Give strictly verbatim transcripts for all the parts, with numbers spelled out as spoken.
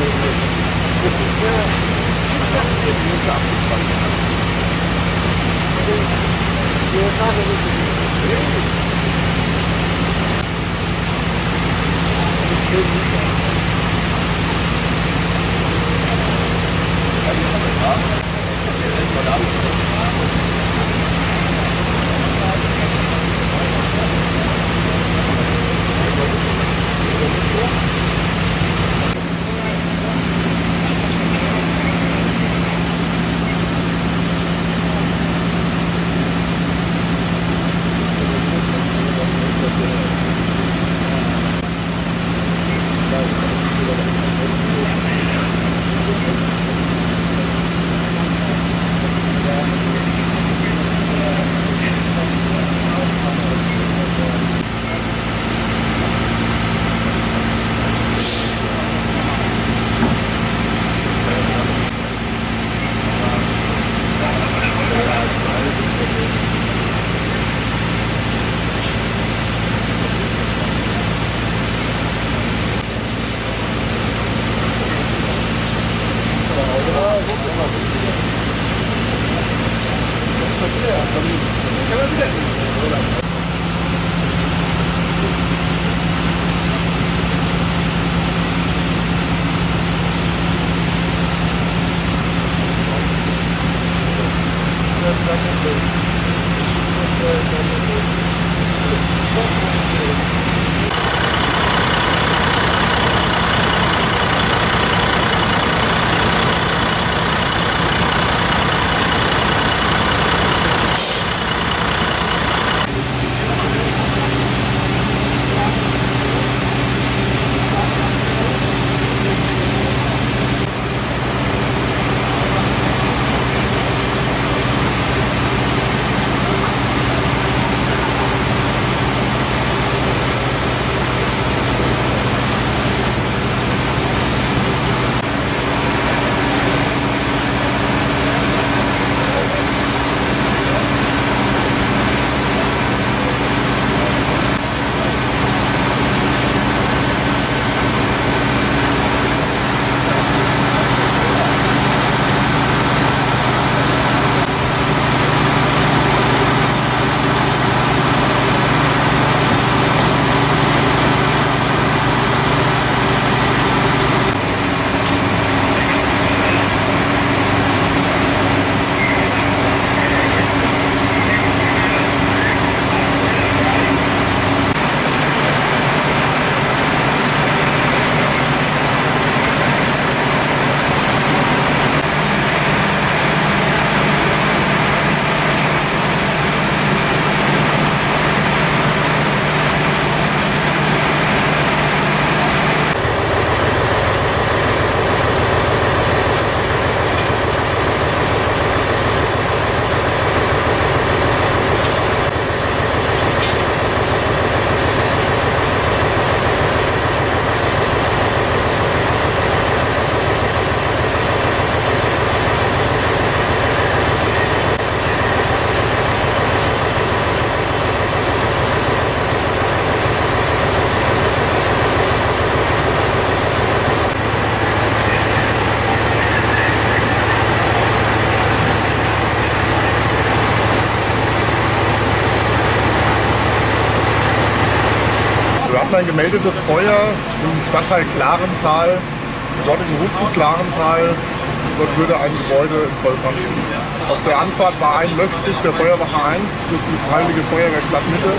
hatten ein gemeldetes Feuer im Stadtteil Klarental, im dortigen Rufgut Klarental. Dort würde ein Gebäude in Vollbrand stehen. Auf der Anfahrt war ein Löschstück der Feuerwache eins plus die Freiwillige Feuerwehr Stadtmitte.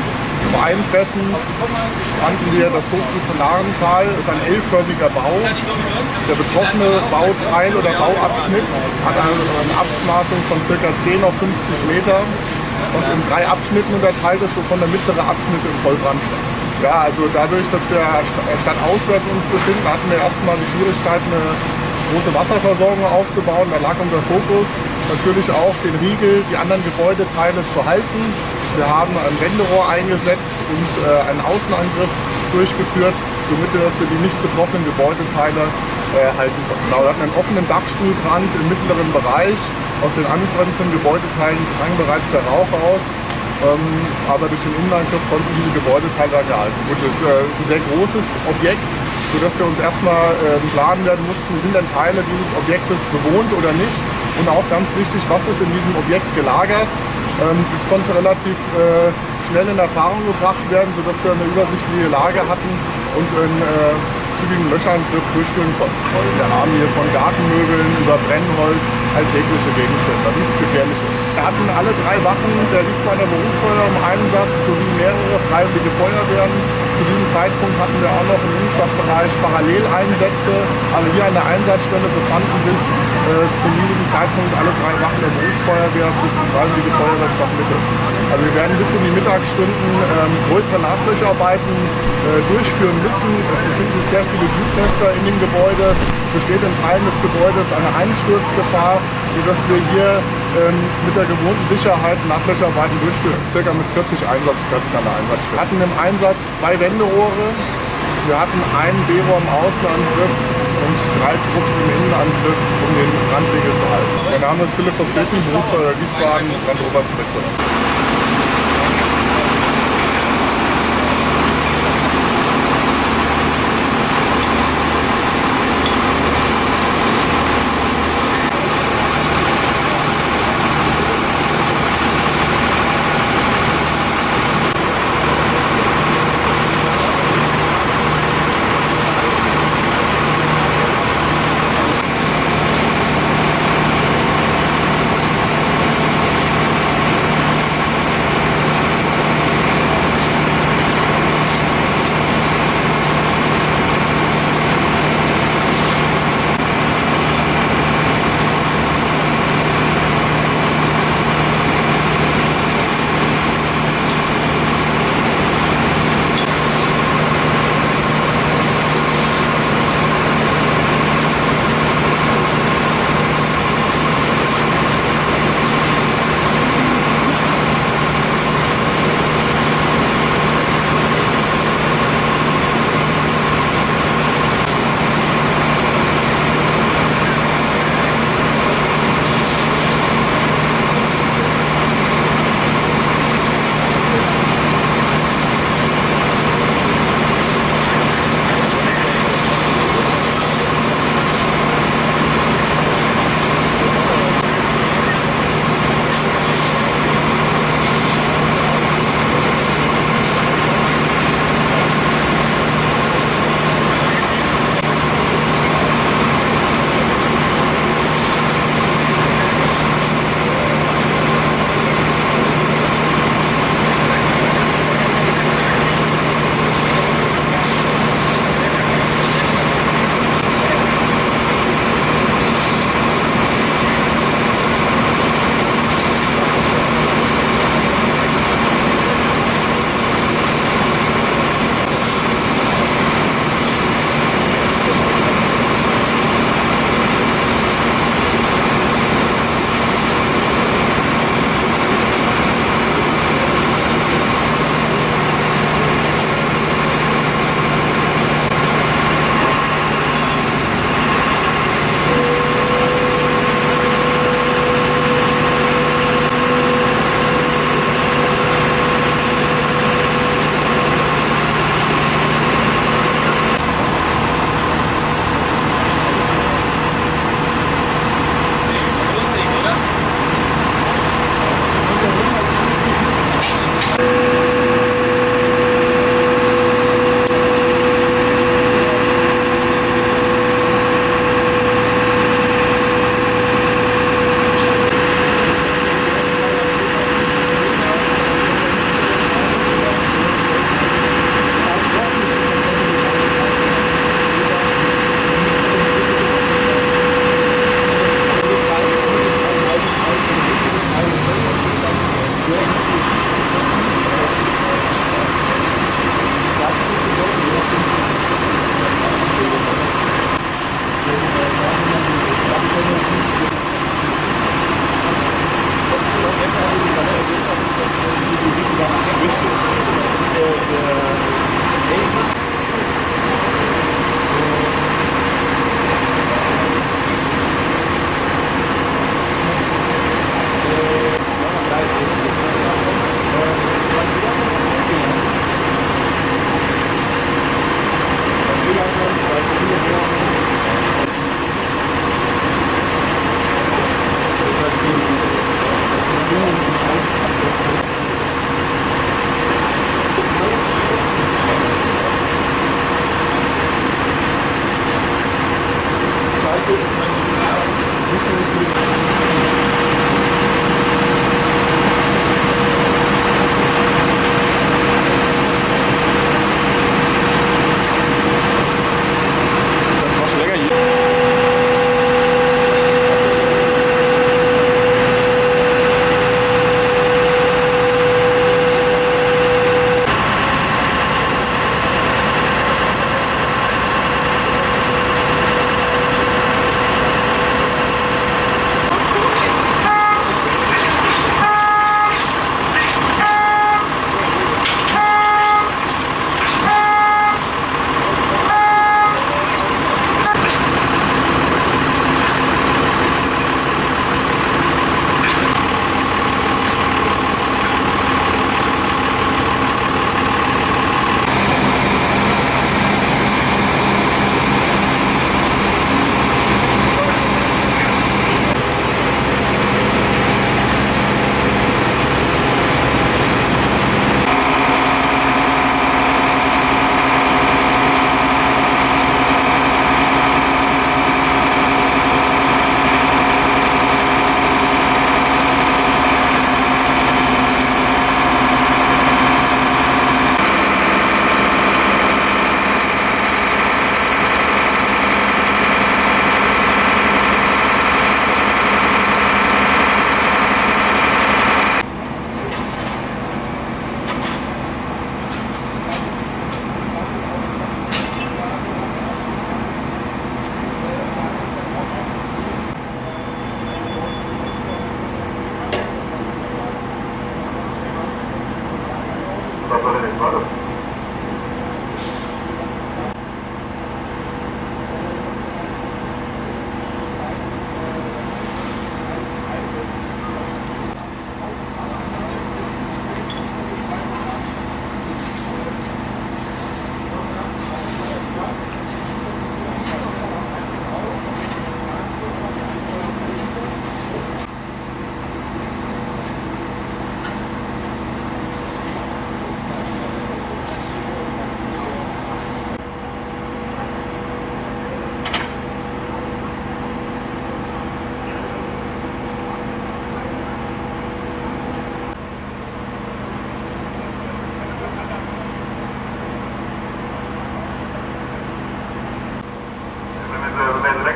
Bei Eintreffen fanden wir das Hochgut zu Klarental, ist ein L-förmiger Bau. Der betroffene Bauteil oder Bauabschnitt hat eine Abmaßung von ca. zehn auf fünfzig Meter und in drei Abschnitten unterteilt ist, wovon der mittlere Abschnitt im Vollbrand stand. Ja, also dadurch, dass wir stadtauswärts uns befinden, hatten wir erstmal die Schwierigkeit, eine große Wasserversorgung aufzubauen. Da lag unser Fokus natürlich auch, den Riegel, die anderen Gebäudeteile zu halten. Wir haben ein Wenderohr eingesetzt und äh, einen Außenangriff durchgeführt, somit dass wir die nicht betroffenen Gebäudeteile äh, halten konnten. Genau, wir hatten einen offenen Dachstuhlbrand im mittleren Bereich. Aus den angrenzenden Gebäudeteilen drang bereits der Rauch aus. Ähm, aber durch den Innenangriff konnten diese Gebäudeteile dann gehalten. Gut, das äh, ist ein sehr großes Objekt. sodass wir uns erstmal äh, planen werden mussten, sind denn Teile dieses Objektes bewohnt oder nicht. Und auch ganz wichtig, was ist in diesem Objekt gelagert. Ähm, das konnte relativ äh, schnell in Erfahrung gebracht werden, sodass wir eine übersichtliche Lage hatten und einen äh, zügigen Löschangriff durchführen konnten. Wir haben hier von Gartenmöbeln über Brennholz alltägliche Gegenstände, nichts Gefährliches. Wir hatten alle drei Wachen der Wiesbadener Berufsfeuerwehr im Einsatz sowie mehrere freiwillige Feuerwehren. Zu diesem Zeitpunkt hatten wir auch noch im Innenstadtbereich Paralleleinsätze, aber hier an der Einsatzstelle befanden sich äh, zu diesem Zeitpunkt alle drei Wachen der Berufsfeuerwehr plus die freiwillige Feuerwehr Stadtmitte. Also wir werden bis in die Mittagsstunden ähm, größere Nachlöscharbeiten äh, durchführen müssen. Es befinden sich sehr viele Glutnester in dem Gebäude. Es besteht in Teilen des Gebäudes eine Einsturzgefahr, sodass wir hier ähm, mit der gewohnten Sicherheit Nachlöscharbeiten durchführen. Circa mit vierzig Einsatzkräften an der Einsatzstelle. Wir hatten im Einsatz zwei Wenderohre, wir hatten einen B-Rohr im Außenangriff und drei Trupps im Innenangriff, um den Brandwinkel zu halten. Mein Name ist Philipp Verflitten, Berufsfeuerwehr Wiesbaden, Brandoberspitze.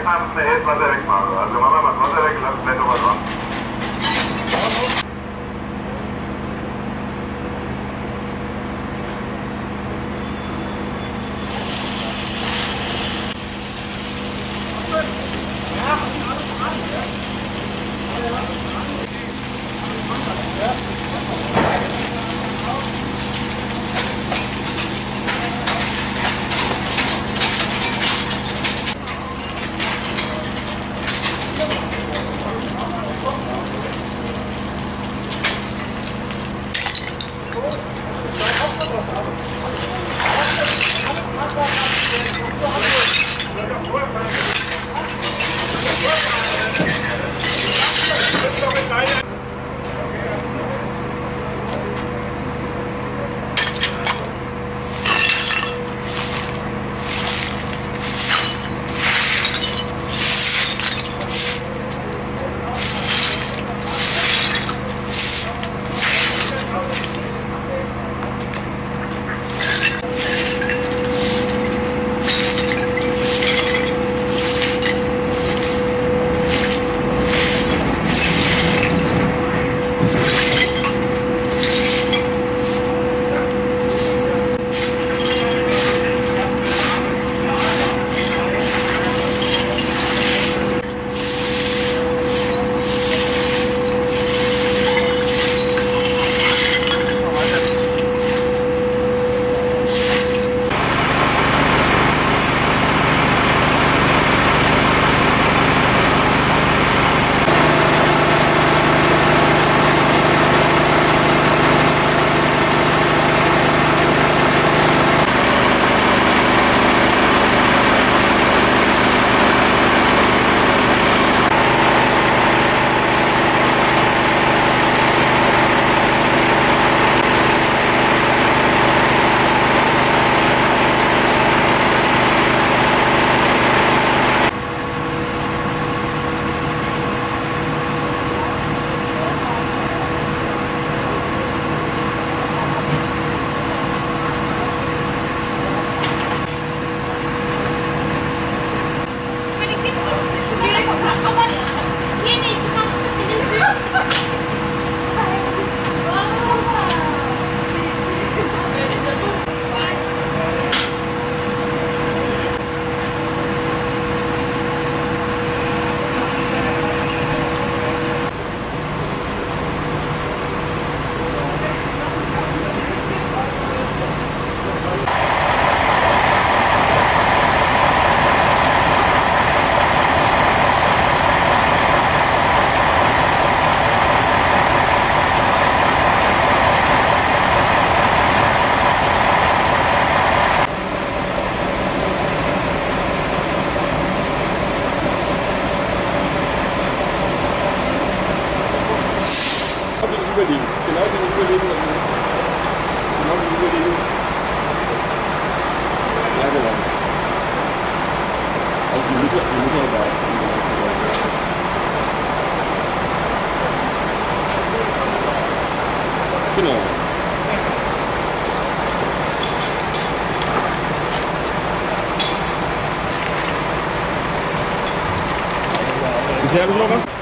Mal müssen wir jetzt Wasser wegmachen. Also machen wir mal das Wasser weg, lassen wir noch was dran. Überlegen. Genau wie Überlegen. Genau wie Überlegen. Ja, genau. Also die Mutter, die Mutter war es. Genau. Bisher habe ich noch was?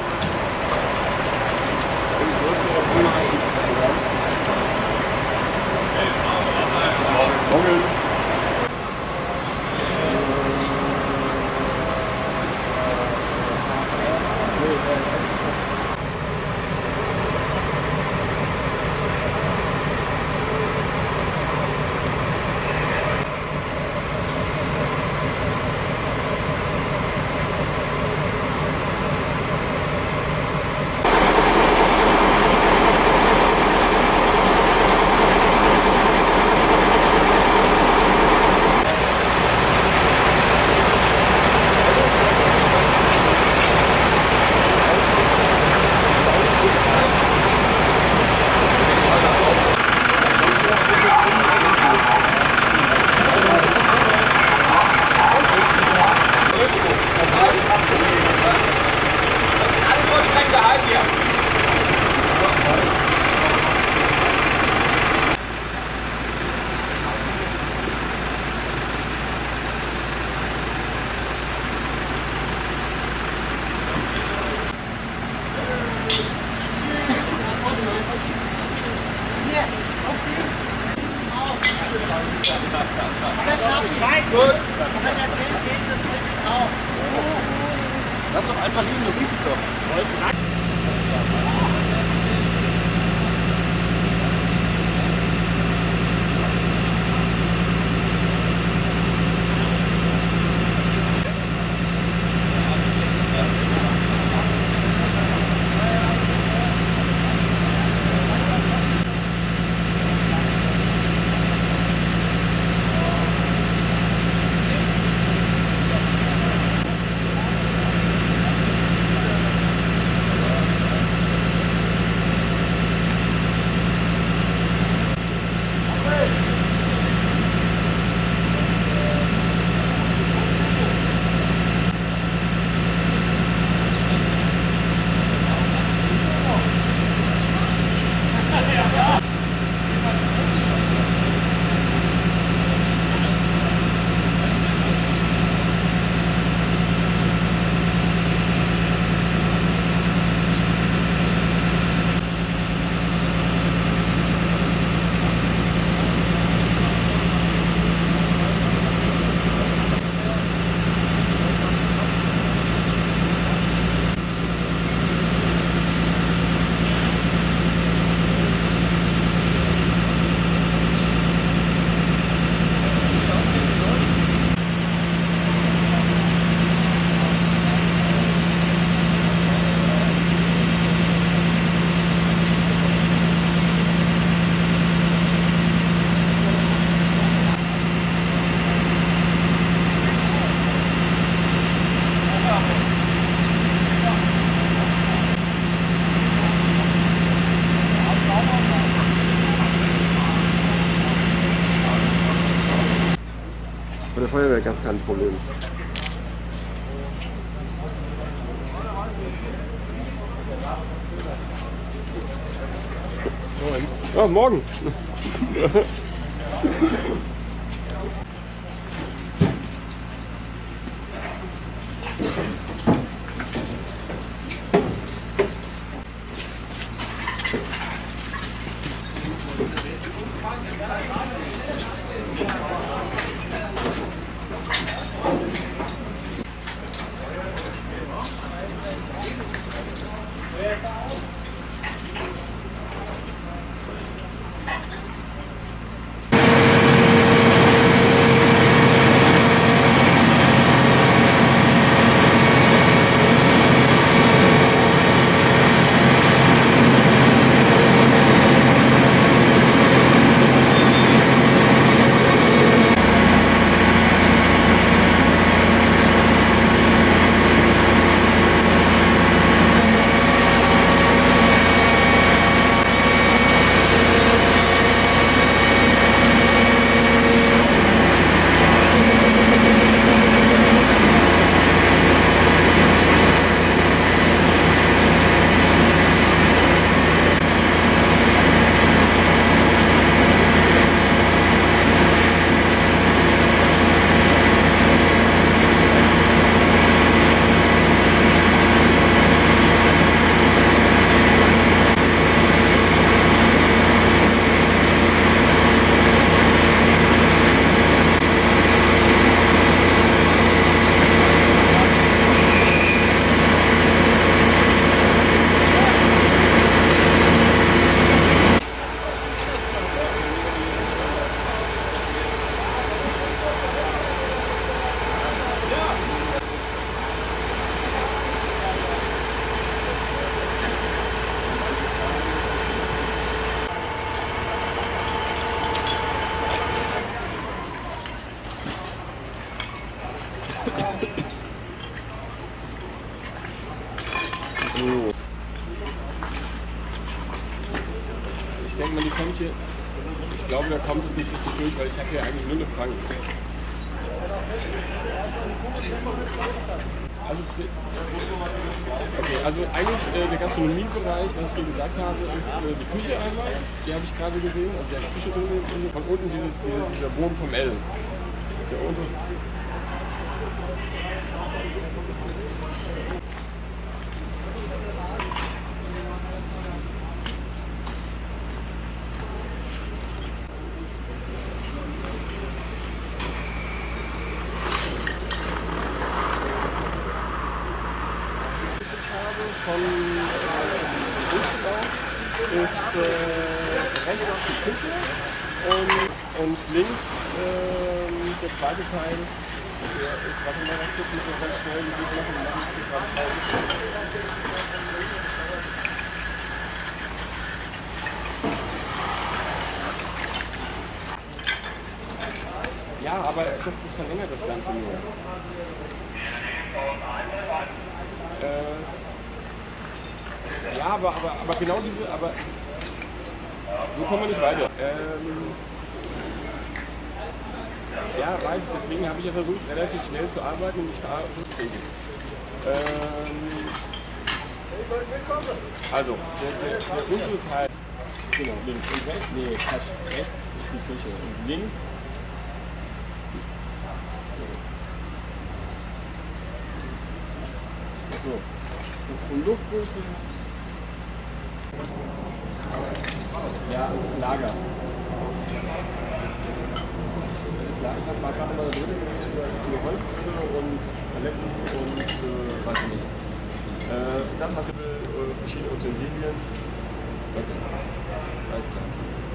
Pralinen, du riechst es doch. Bei der Feuerwehr gab es kein Problem. Ja, morgen. Ich denke mal, die kommt hier. Ich glaube, da kommt es nicht richtig durch, weil ich habe hier eigentlich null Empfang. Also, okay, also eigentlich äh, der Gastronomiebereich, was ich dir gesagt habe, ist äh, die Küche einmal. Die habe ich gerade gesehen. Also die Küche drin, von unten dieses, dieser, dieser Boden vom L. Der unter von äh, Grundstück aus ist äh, rechts die Küche und, und links äh, der zweite Teil. Der ist, warte mal, das gucken wir ganz schnell, wie geht noch und machen wir gerade ja, aber das, das verlängert das Ganze nur. Äh, ja, aber, aber, aber genau diese, aber so kommen wir nicht weiter. Ähm, ja, weiß ich, deswegen habe ich ja versucht, relativ schnell zu arbeiten und mich verabschieden. Ähm, also, der, der, der untere Teil, genau, links und rechts, nee, Quatsch, rechts ist die Küche und links so, und Luftboote. Ja, es ist ein Lager. Ich habe mal gerade mal da drin über Holzbrille und Paletten und äh, weiß ich nicht. Äh, dann hast du äh, verschiedene Utensilien. Okay. Alles klar.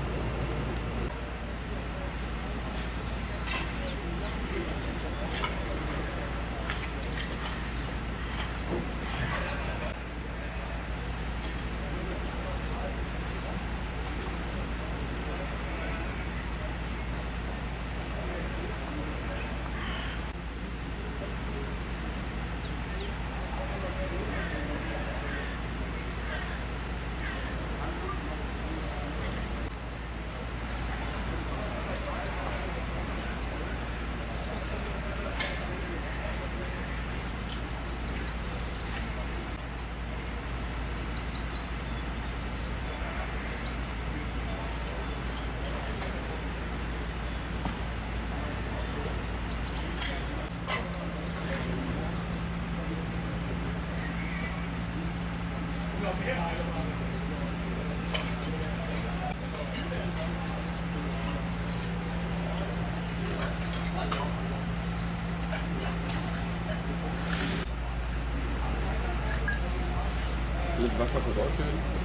Mit Wasser versorgt werden.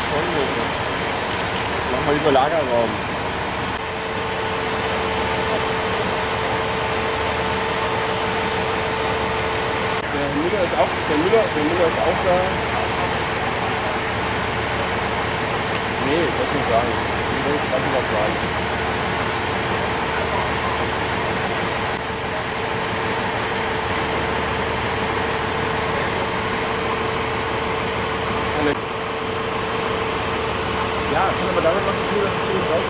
Mach mal über Lagerraum. Der Müller ist auch, der Müller, der Müller ist auch da. Nee, das muss ich sagen. Ich will gerade was sagen. Ja, es hat aber damit was zu tun, dass ich hier raus.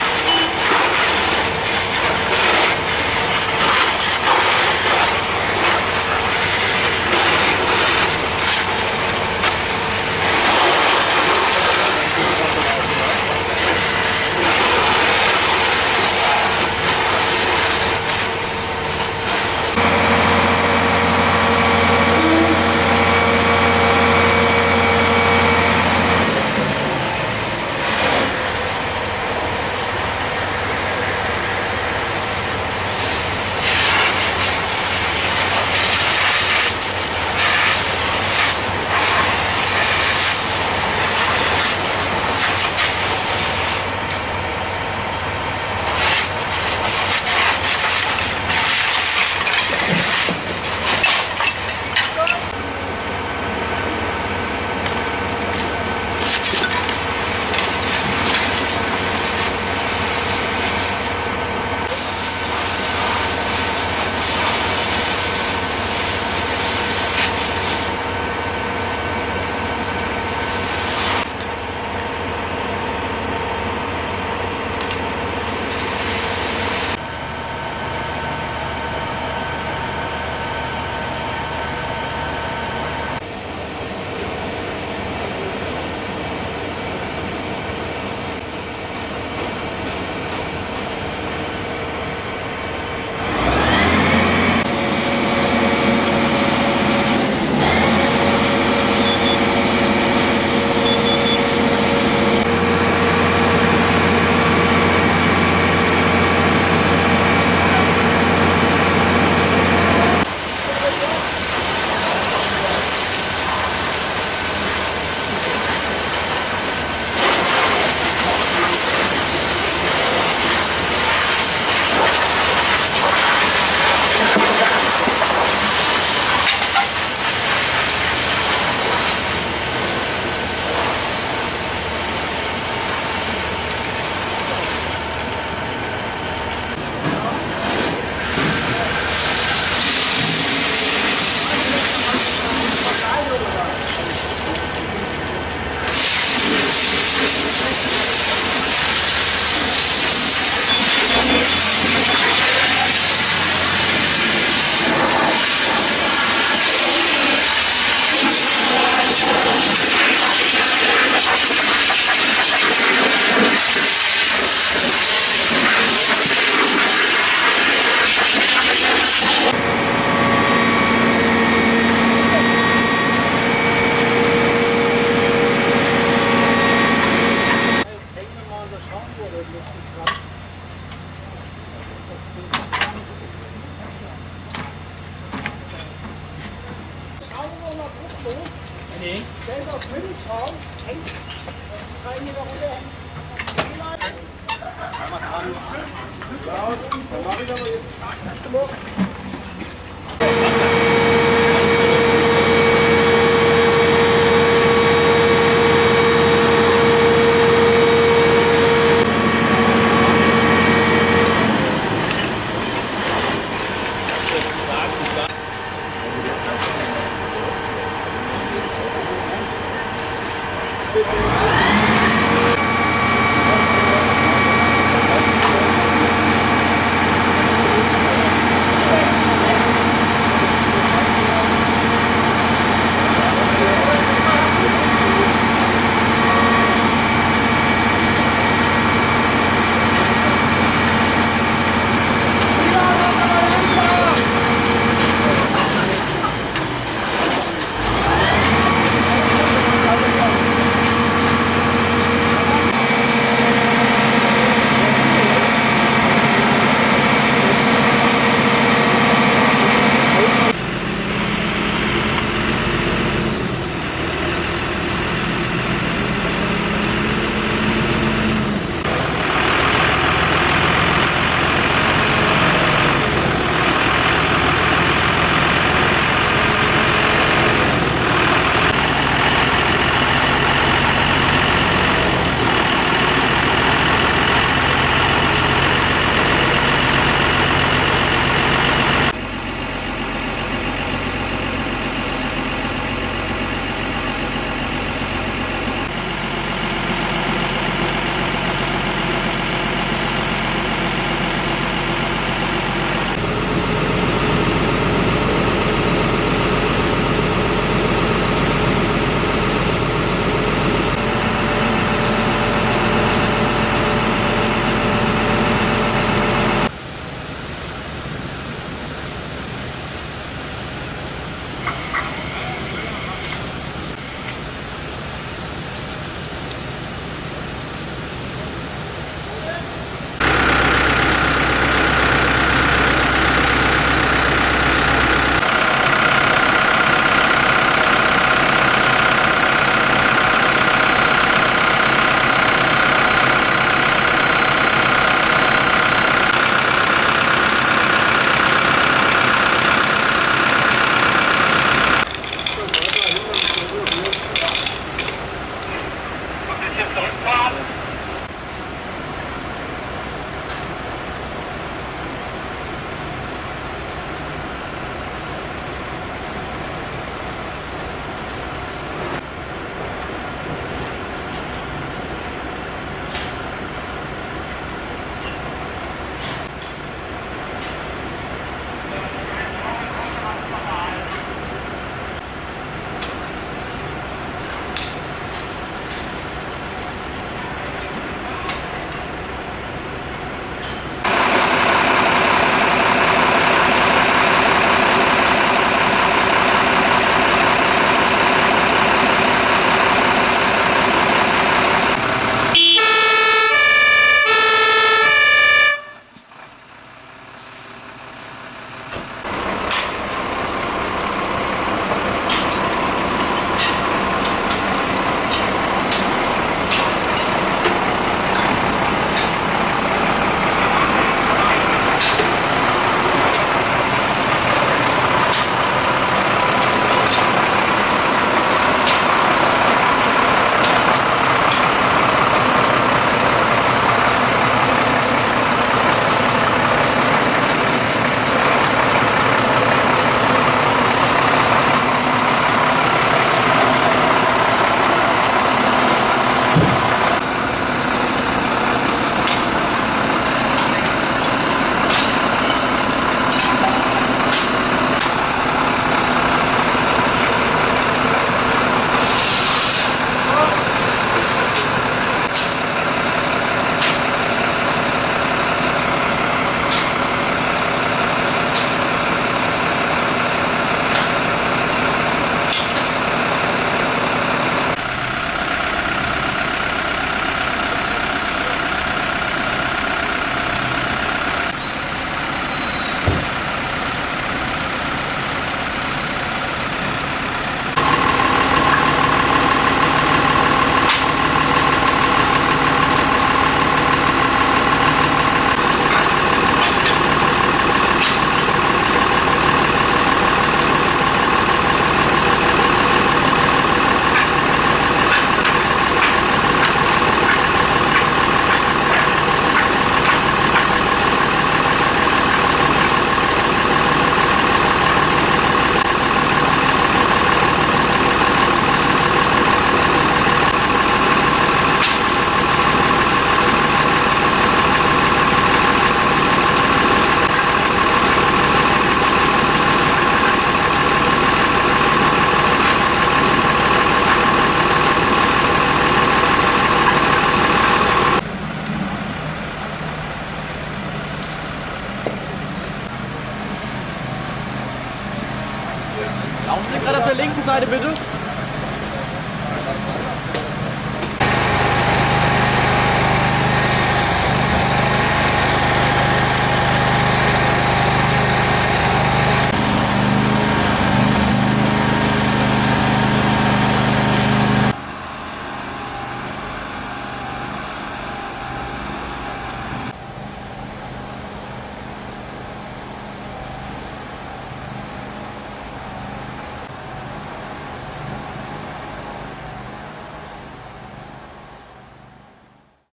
Laufen Sie gerade auf der linken Seite, bitte.